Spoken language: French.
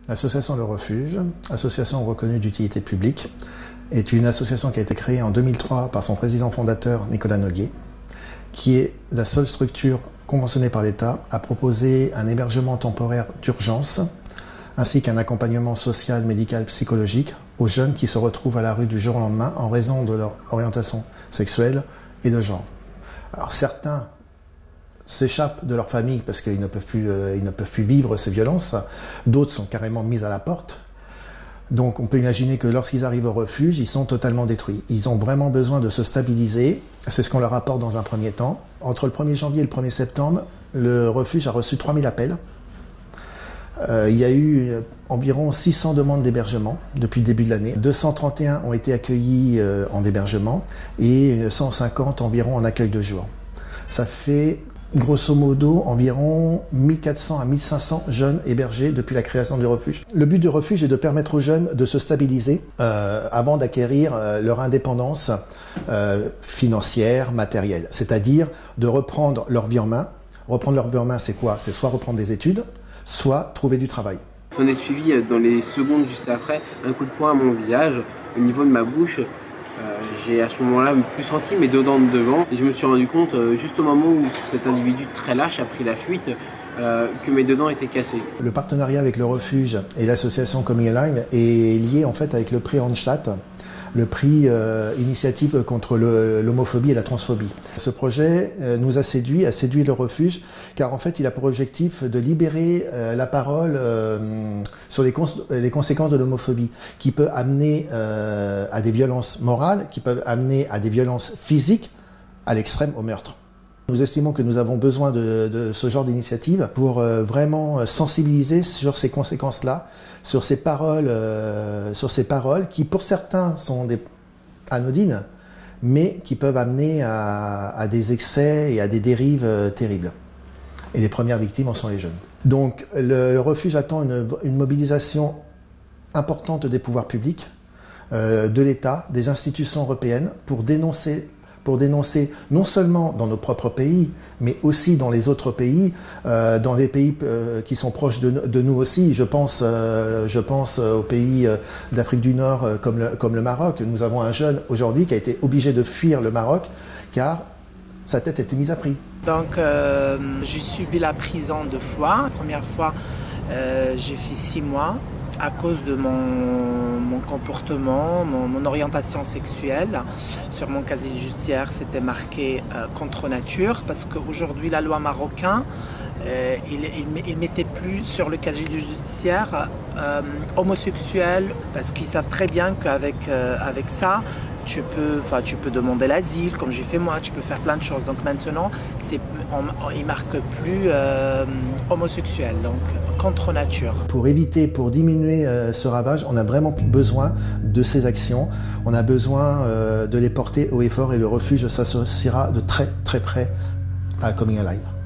L'association Le Refuge, association reconnue d'utilité publique, est une association qui a été créée en 2003 par son président fondateur Nicolas Noguet, qui est la seule structure conventionnée par l'État à proposer un hébergement temporaire d'urgence ainsi qu'un accompagnement social, médical, psychologique aux jeunes qui se retrouvent à la rue du jour au lendemain en raison de leur orientation sexuelle et de genre. Alors certains s'échappent de leur famille parce qu'ils ne peuvent plus vivre ces violences, d'autres sont carrément mis à la porte. Donc on peut imaginer que lorsqu'ils arrivent au refuge, ils sont totalement détruits. Ils ont vraiment besoin de se stabiliser, c'est ce qu'on leur apporte dans un premier temps. Entre le 1er janvier et le 1er septembre, le refuge a reçu 3000 appels. Il y a eu environ 600 demandes d'hébergement depuis le début de l'année. 231 ont été accueillis en hébergement et 150 environ en accueil de jour. Ça fait grosso modo environ 1400 à 1500 jeunes hébergés depuis la création du refuge. Le but du refuge est de permettre aux jeunes de se stabiliser avant d'acquérir leur indépendance financière, matérielle. C'est-à-dire de reprendre leur vie en main. Reprendre leur vie en main, c'est quoi? C'est soit reprendre des études, soit trouver du travail. J'en ai suivi dans les secondes juste après un coup de poing à mon visage, au niveau de ma bouche. J'ai à ce moment-là plus senti mes deux dents de devant et je me suis rendu compte juste au moment où cet individu très lâche a pris la fuite que mes deux dents étaient cassées. Le partenariat avec le refuge et l'association Coming Alive est lié en fait avec le prix Randstad, le prix initiative contre l'homophobie et la transphobie. Ce projet nous a séduit le refuge car en fait il a pour objectif de libérer la parole sur les conséquences de l'homophobie qui peut amener à des violences morales, qui peuvent amener à des violences physiques, à l'extrême au meurtre. Nous estimons que nous avons besoin de ce genre d'initiative pour vraiment sensibiliser sur ces conséquences-là, sur ces paroles qui pour certains sont anodines, mais qui peuvent amener à des excès et à des dérives terribles. Et les premières victimes en sont les jeunes. Donc le refuge attend une mobilisation importante des pouvoirs publics, de l'État, des institutions européennes pour dénoncer non seulement dans nos propres pays, mais aussi dans les autres pays, dans les pays qui sont proches de nous aussi. Je pense aux pays d'Afrique du Nord comme le Maroc. Nous avons un jeune aujourd'hui qui a été obligé de fuir le Maroc car sa tête était mise à prix. Donc j'ai subi la prison 2 fois. La première fois, j'ai fait 6 mois. À cause de mon comportement, mon orientation sexuelle. Sur mon casier judiciaire, c'était marqué contre nature, parce qu'aujourd'hui, la loi marocaine, il mettait plus sur le casier judiciaire homosexuel, parce qu'ils savent très bien qu'avec ça, tu peux demander l'asile, comme j'ai fait moi, tu peux faire plein de choses. Donc maintenant, il ne marque plus homosexuel, donc contre nature. Pour diminuer ce ravage, on a vraiment besoin de ces actions. On a besoin de les porter haut et fort et le refuge s'associera de très très près à Coming Alive.